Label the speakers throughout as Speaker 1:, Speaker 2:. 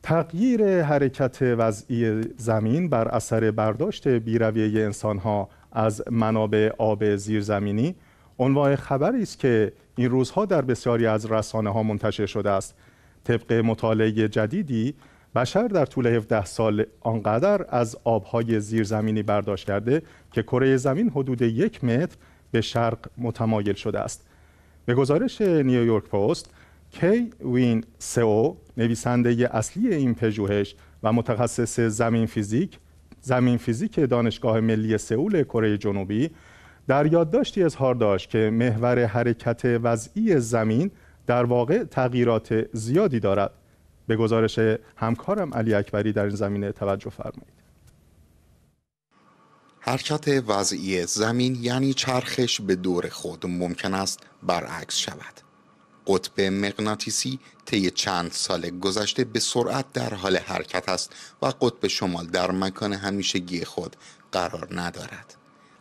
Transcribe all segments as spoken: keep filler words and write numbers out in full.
Speaker 1: تغییر حرکت وضعی زمین بر اثر برداشت بی‌رویه انسان‌ها از منابع آب زیرزمینی عنوان خبری است که این روزها در بسیاری از رسانه‌ها منتشر شده است. طبق مطالعه جدیدی، بشر در طول هفده سال آنقدر از آبهای زیرزمینی برداشت کرده که کره زمین حدود یک متر به شرق متمایل شده است. به گزارش نیویورک پست، کی وین سئو، نویسنده اصلی این پژوهش و متخصص زمین فیزیک، زمین فیزیک دانشگاه ملی سئول کره جنوبی، در یادداشتی اظهار داشت که محور حرکت وضعی زمین در واقع تغییرات زیادی دارد. به گزارش همکارم علی اکبری در این زمینه توجه فرمایید.
Speaker 2: حرکت وضعی زمین یعنی چرخش به دور خود ممکن است برعکس شود. قطب مغناطیسی طی چند سال گذشته به سرعت در حال حرکت است و قطب شمال در مکان همیشگی خود قرار ندارد.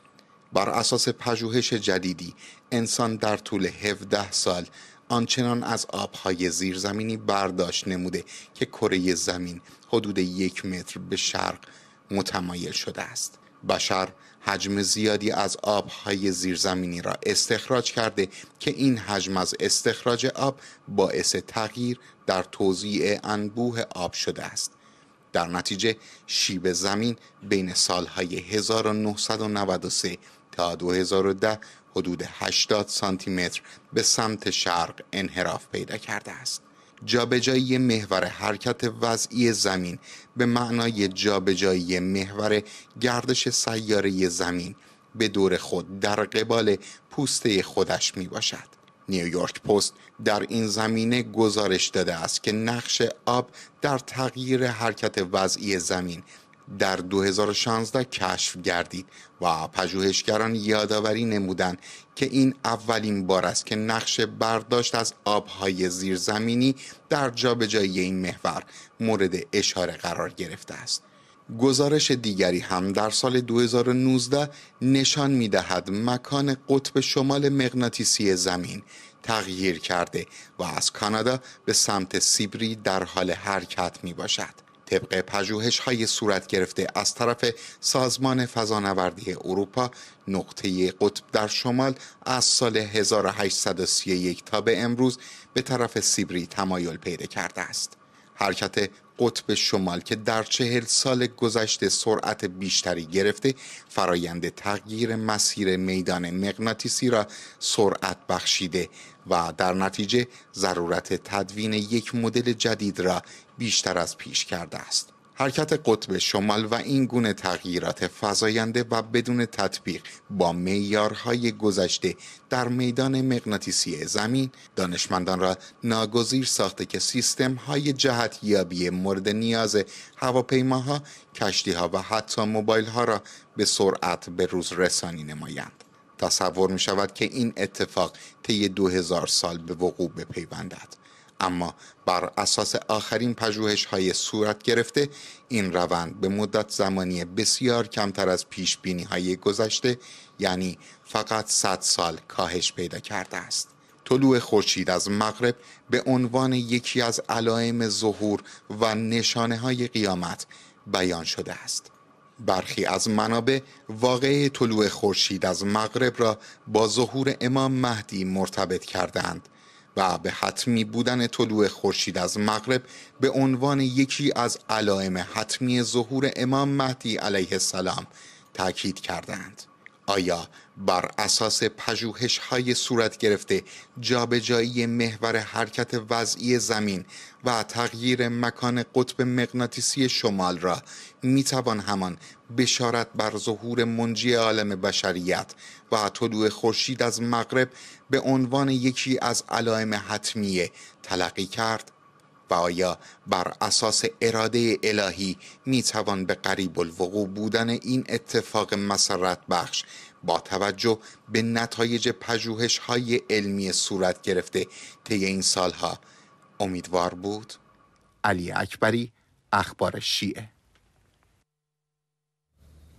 Speaker 2: بر اساس پژوهش جدیدی، انسان در طول هفده سال آنچنان از آبهای زیرزمینی برداشت نموده که کره زمین حدود یک متر به شرق متمایل شده است. بشر حجم زیادی از آبهای زیرزمینی را استخراج کرده که این حجم از استخراج آب باعث تغییر در توزیع انبوه آب شده است. در نتیجه شیب زمین بین سالهای هزار و نهصد و نود و سه تا دو هزار و ده حدود هشتاد سانتی متر به سمت شرق انحراف پیدا کرده است. جابجایی محور حرکت وضعی زمین به معنای جابجایی محور گردش سیاره زمین به دور خود در قبال پوسته خودش می باشد. نیویورک پست در این زمینه گزارش داده است که نقش آب در تغییر حرکت وضعی زمین در دو هزار و شانزده کشف گردید و پژوهشگران یادآوری نمودند که این اولین بار است که نقش برداشت از آبهای زیرزمینی در جابجایی این محور مورد اشاره قرار گرفته است. گزارش دیگری هم در سال دو هزار و نوزده نشان می‌دهد مکان قطب شمال مغناطیسی زمین تغییر کرده و از کانادا به سمت سیبری در حال حرکت میباشد. طبق پژوهش‌های صورت گرفته از طرف سازمان فضانوردی اروپا، نقطه قطب در شمال از سال هزار و هشتصد و سی و یک تا به امروز به طرف سیبری تمایل پیدا کرده است. حرکت قطب شمال که در چهل سال گذشته سرعت بیشتری گرفته، فرایند تغییر مسیر میدان مغناطیسی را سرعت بخشیده و در نتیجه ضرورت تدوین یک مدل جدید را بیشتر از پیش کرده است. حرکت قطب شمال و این گونه تغییرات فزاینده و بدون تطبیق با معیارهای گذشته در میدان مغناطیسی زمین دانشمندان را ناگزیر ساخته که سیستم‌های جهتیابی مورد نیاز هواپیماها، کشتی‌ها و حتی موبایل‌ها را به سرعت به روز رسانی نمایند. تصور می شود که این اتفاق طی دو هزار سال به وقوع بپیوندد، اما بر اساس آخرین پژوهش‌های صورت گرفته این روند به مدت زمانی بسیار کمتر از پیش‌بینی‌های گذشته، یعنی فقط صد سال کاهش پیدا کرده است. طلوع خورشید از مغرب به عنوان یکی از علائم ظهور و نشانه‌های قیامت بیان شده است. برخی از منابع واقعه طلوع خورشید از مغرب را با ظهور امام مهدی مرتبط کردند و به حتمی بودن طلوع خورشید از مغرب به عنوان یکی از علائم حتمی ظهور امام مهدی علیه السلام تاکید کردند. آیا بر اساس پژوهش‌های صورت گرفته جابجایی محور حرکت وضعی زمین و تغییر مکان قطب مغناطیسی شمال را میتوان همان بشارت بر ظهور منجی عالم بشریت و طلوع خورشید از مغرب به عنوان یکی از علائم حتمیه تلقی کرد؟ و آیا بر اساس اراده الهی میتوان به قریب الوقوع بودن این اتفاق مسرت بخش با توجه به نتایج پژوهش‌های علمی صورت گرفته طی این سالها امیدوار بود؟ علی اکبری، اخبار شیعه.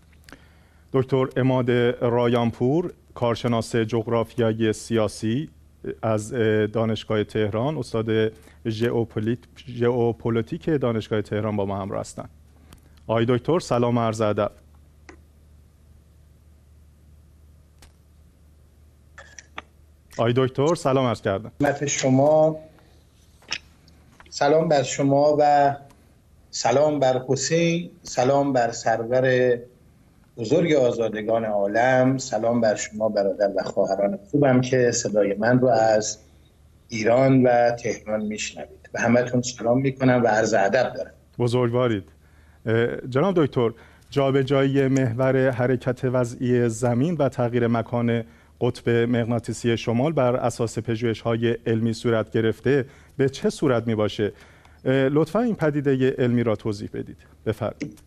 Speaker 1: دکتر عماد رایانپور، کارشناس جغرافیای سیاسی، از دانشگاه تهران، استاد ژئوپلیتیک دانشگاه تهران با ما همراه هستند. آقای دکتر سلام و عرض ادب. آقای دکتر سلام عرض کردم.
Speaker 3: خدمت شما، سلام بر شما و سلام بر حسین، سلام بر سرور بزرگ آزادگان عالم، سلام بر شما برادر و خواهران خوبم که صدای من رو از ایران و تهران میشنوید. به همتون سلام میکنم و عرض ادب دارم.
Speaker 1: بزرگوارید. جناب دکتر، جابجایی محور حرکت وضعی زمین و تغییر مکان قطب مغناطیسی شمال بر اساس پژوهش‌های علمی صورت گرفته به چه صورت می باشه؟ لطفا این پدیده علمی را توضیح بدید. بفرمایید.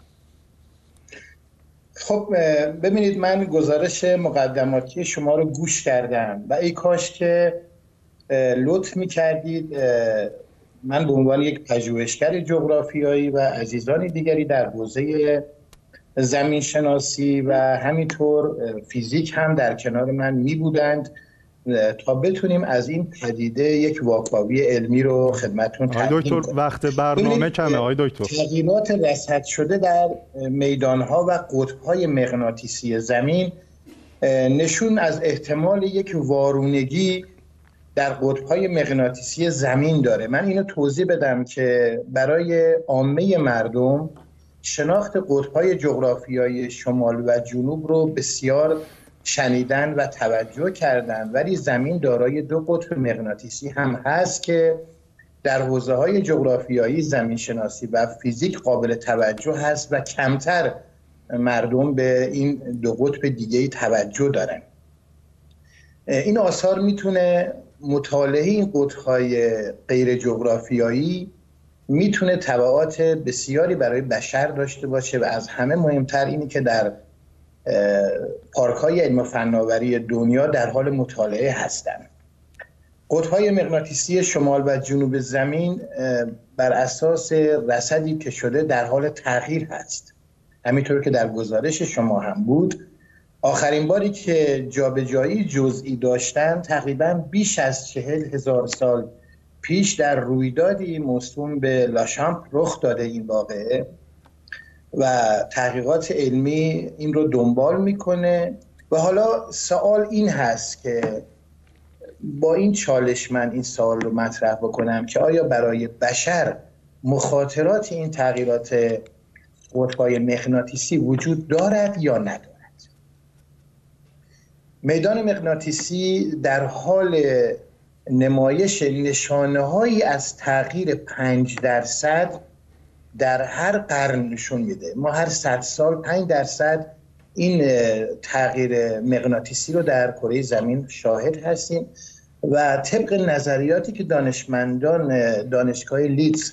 Speaker 3: خب ببینید، من گزارش مقدماتی شما رو گوش کردم و ای کاش که لطف می کردید من به عنوان یک پژوهشگر جغرافیایی و عزیزانی دیگری در حوزه زمین شناسی و همینطور فیزیک هم در کنار من می بودند تا بتونیم از این پدیده یک واکاوی علمی رو خدمتتون تقدیم کنیم.
Speaker 1: دکتر وقت برنامه کمه. آقای دکتر،
Speaker 3: تغییرات رصد شده در میدانها و قطب‌های مغناطیسی زمین نشون از احتمال یک وارونگی در قطب‌های مغناطیسی زمین داره. من اینو توضیح بدم که برای عامه مردم شناخت قطب‌های جغرافیایی شمال و جنوب رو بسیار شنیدن و توجه کردن، ولی زمین دارای دو قطب مغناطیسی هم هست که در حوزه‌های جغرافیایی، زمین شناسی و فیزیک قابل توجه هست و کمتر مردم به این دو قطب دیگه‌ای توجه دارن. این آثار میتونه مطالعه این قطب‌های غیر جغرافیایی میتونه تبعات بسیاری برای بشر داشته باشه و از همه مهمتر اینی که در پارک‌های علم و فناوری دنیا در حال مطالعه هستند. قطب‌های مغناطیسی شمال و جنوب زمین بر اساس رصدی که شده در حال تغییر هست. همینطور که در گزارش شما هم بود، آخرین باری که جابجایی جزئی داشتن تقریباً بیش از چهل هزار سال پیش در رویدادی موسوم به لاشامپ رخ داده این واقعه و تحقیقات علمی این رو دنبال میکنه و حالا سوال این هست که با این چالش من این سوال رو مطرح بکنم که آیا برای بشر مخاطرات این تغییرات قطب‌های مغناطیسی وجود دارد یا ندارد؟ میدان مغناطیسی در حال نمایش نشانه‌هایی از تغییر پنج درصد در هر قرن نشون میده. ما هر صد سال پنج درصد این تغییر مغناطیسی رو در کره زمین شاهد هستیم و طبق نظریاتی که دانشمندان دانشگاه لیدز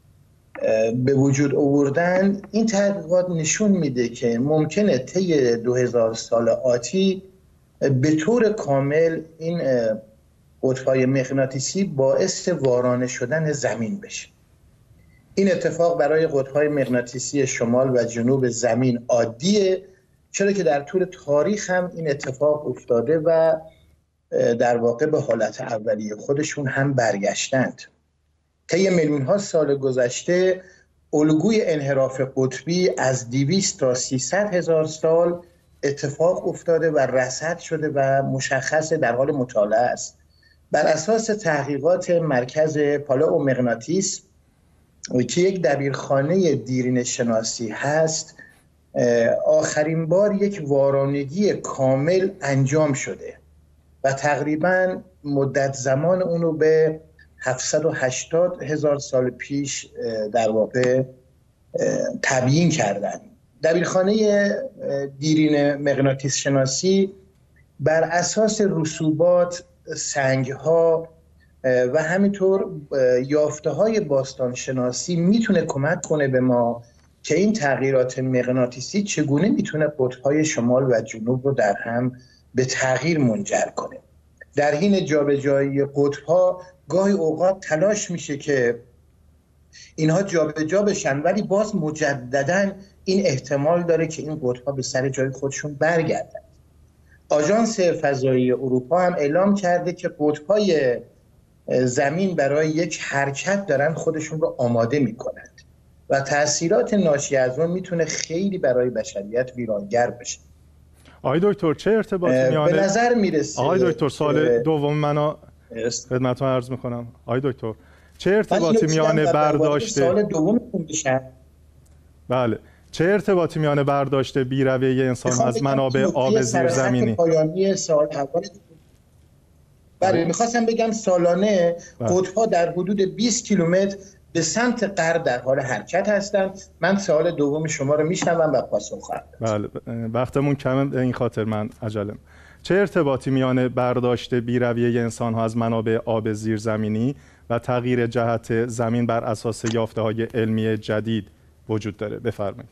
Speaker 3: به وجود آوردن، این تحقیقات نشون میده که ممکنه طی دو هزار سال آتی به طور کامل این قطب‌های مغناطیسی باعث وارانه شدن زمین بشه. این اتفاق برای قطب‌های مغناطیسی شمال و جنوب زمین عادیه، چرا که در طول تاریخ هم این اتفاق افتاده و در واقع به حالت اولیه خودشون هم برگشتند. طی میلیون‌ها سال گذشته الگوی انحراف قطبی از دویست تا سیصد هزار سال اتفاق افتاده و رصد شده و مشخص در حال مطالعه است. بر اساس تحقیقات مرکز پالاو مغناطیس که یک دبیرخانه دیرینه شناسی هست، آخرین بار یک وارانگی کامل انجام شده و تقریبا مدت زمان اونو به هفتصد و هشتاد هزار سال پیش در واقع تبیین کردن. دبیرخانه دیرینه مغناطیس شناسی بر اساس رسوبات، سنگ‌ها و همینطور یافته‌های باستان شناسی میتونه کمک کنه به ما که این تغییرات مغناطیسی چگونه میتونه قطب‌های شمال و جنوب رو در هم به تغییر منجر کنه. در حین جابجایی قطب‌ها گاهی اوقات تلاش میشه که اینها جابجا بشن، ولی باز مجدداً این احتمال داره که این قطب‌ها به سر جای خودشون برگردن. آژانس فضایی اروپا هم اعلام کرده که قطب‌های زمین برای یک حرکت دارن خودشون رو آماده میکنند و تأثیرات ناشی از اون میتونه خیلی برای بشریت ویرانگر بشه.
Speaker 1: آقای دکتر چه ارتباطی میانه
Speaker 3: به نظر میرسه
Speaker 1: آقای دکتر سوال دوم منو خدمتتون عرض میکنم. آقای دکتر چه ارتباطی میانه برداشت
Speaker 3: سوال دومتون بشه؟
Speaker 1: بله، چه ارتباطی میانه برداشت بی‌رویه انسان از منابع آب زیرزمینی؟
Speaker 3: پایانی سوال بله، میخواستم بگم سالانه قطب‌ها در حدود بیست کیلومتر به سمت غرب در حال حرکت هستند. من سوال دوم شما رو میشنوم و پاسخ خواهم داد.
Speaker 1: بله، وقتمون کمه، این خاطر من عجلم. چه ارتباطی میان برداشت بی‌رویه انسان‌ها از منابع آب زیرزمینی و تغییر جهت زمین بر اساس یافته‌های علمی جدید وجود داره؟ بفرمایید.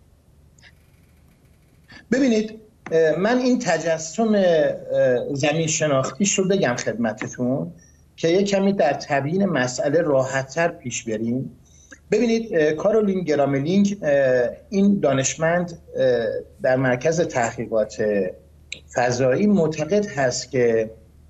Speaker 3: ببینید، من این تجسم زمین شناختیش رو بگم خدمتتون که یک کمی در تبیین مسئله راحت‌تر پیش بریم. ببینید، کارولین گراملینگ این دانشمند در مرکز تحقیقات فضایی معتقد هست که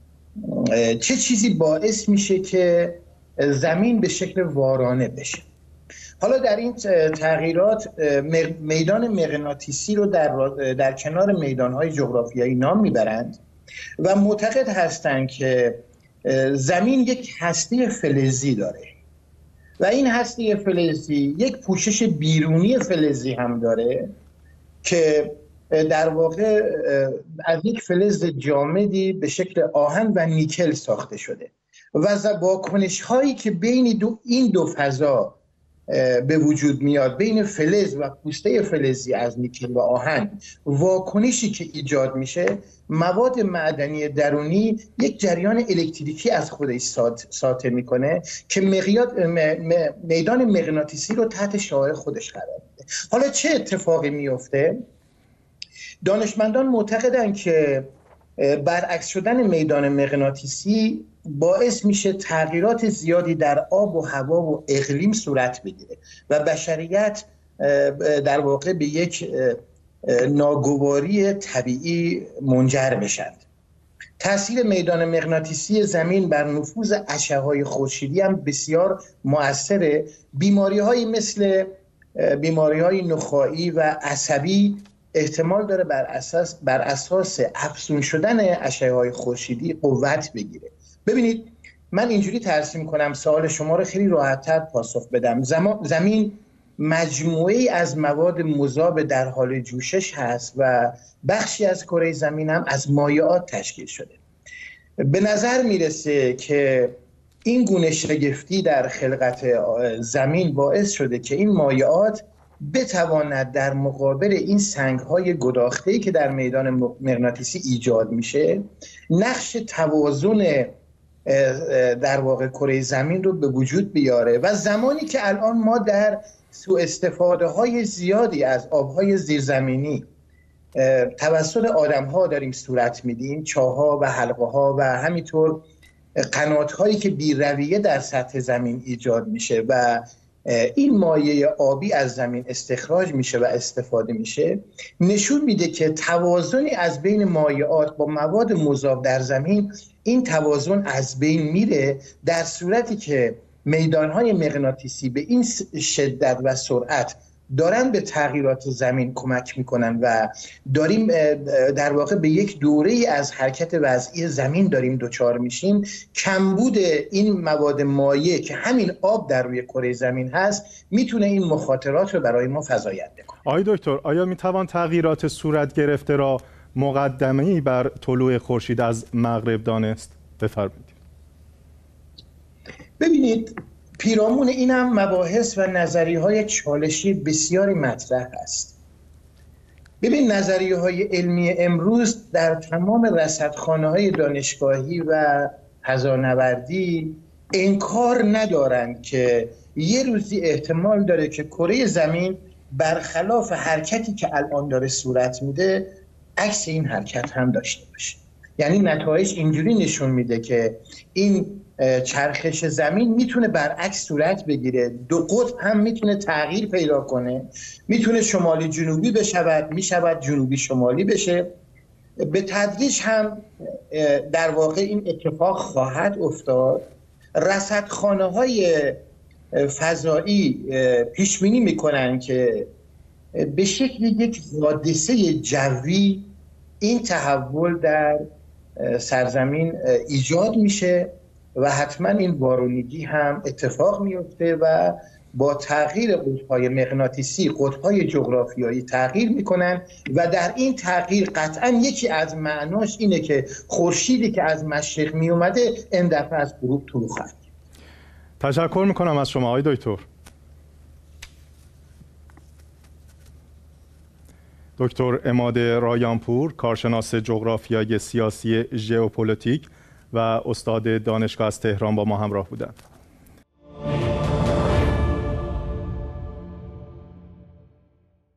Speaker 3: چه چیزی باعث میشه که زمین به شکل وارانه بشه. حالا در این تغییرات میدان مغناطیسی رو در, در کنار میدان‌های جغرافیایی نام میبرند و معتقد هستند که زمین یک هسته فلزی داره و این هسته فلزی یک پوشش بیرونی فلزی هم داره که در واقع از یک فلز جامدی به شکل آهن و نیکل ساخته شده و واکنش هایی که بین دو این دو فضا به وجود میاد، بین فلز و پوسته فلزی از نیکل و آهن، واکنشی که ایجاد میشه، مواد معدنی درونی یک جریان الکتریکی از خودش ساطع میکنه که مقیاد میدان مغناطیسی رو تحت شعاع خودش قرار میده. حالا چه اتفاقی میفته؟ دانشمندان معتقدن که برعکس شدن میدان مغناطیسی باعث میشه تغییرات زیادی در آب و هوا و اقلیم صورت بگیره و بشریت در واقع به یک ناگواری طبیعی منجر بشند. تاثیر میدان مغناطیسی زمین بر نفوذ اشعه‌های خورشیدی هم بسیار مؤثره. بیماری‌هایی مثل بیماری‌های نخاعی و عصبی احتمال داره بر اساس بر اساس افزون شدن اشعه‌های خورشیدی قوت بگیره. ببینید، من اینجوری ترسیم کنم سوال شما رو خیلی راحت‌تر پاسخ بدم. زمین مجموعه‌ای از مواد مذاب در حال جوشش هست و بخشی از کره زمین هم از مایعات تشکیل شده. به نظر میرسه که این گونه شگفتی در خلقت زمین باعث شده که این مایعات بتواند در مقابل این سنگ‌های گداخته‌ای که در میدان مغناطیسی ایجاد میشه، نقش توازن در واقع کره زمین رو به وجود بیاره و زمانی که الان ما در سوء استفاده های زیادی از آبهای زیرزمینی توسط آدم ها داریم صورت میدیم، چاها و حلقه ها و همینطور قنات هایی که بی رویه در سطح زمین ایجاد میشه و این مایع آبی از زمین استخراج میشه و استفاده میشه، نشون میده که توازنی از بین مایعات با مواد مذاب در زمین، این توازن از بین میره در صورتی که میدانهای مغناطیسی به این شدت و سرعت دارن به تغییرات زمین کمک میکنن و داریم در واقع به یک دوره‌ای از حرکت وضعی زمین داریم دچار میشیم. کمبود این مواد مایع که همین آب در روی کره زمین هست میتونه این مخاطرات رو برای ما فزاینده کنه.
Speaker 1: آقای دکتر، آیا میتوان تغییرات صورت گرفته را مقدمه‌ای بر طلوع خورشید از مغرب دانست؟ بفرمایید.
Speaker 3: ببینید، پیرامون این هم مباحث و نظریه‌های چالشی بسیاری مطرح است. ببین، نظریه‌های علمی امروز در تمام رصدخانه‌های دانشگاهی و فضانوردی انکار ندارند که یه روزی احتمال داره که کره زمین برخلاف حرکتی که الان داره صورت میده، عکس این حرکت هم داشته باشه. یعنی نتایج اینجوری نشون میده که این چرخش زمین میتونه برعکس صورت بگیره، دو قطب هم میتونه تغییر پیدا کنه، میتونه شمالی جنوبی بشود، میشود جنوبی شمالی بشه به تدریج هم در واقع این اتفاق خواهد افتاد. رصدخانه های فضایی پیش بینی میکنن که به شکل یک حادثه جوی این تحول در سرزمین ایجاد میشه و حتما این بارونگی هم اتفاق میفته و با تغییر قطب‌های مغناطیسی قطب‌های جغرافیایی تغییر میکنن و در این تغییر قطعا یکی از معناش اینه که خورشیدی که از مشرق میومده این دفعه از غروب طلوع خواهد.
Speaker 1: تشکر میکنم از شما آقای دکتر. دکتر عماد رایانپور، کارشناس جغرافیای سیاسی ژئوپلیتیک و استاد دانشگاه از تهران با ما همراه بودند.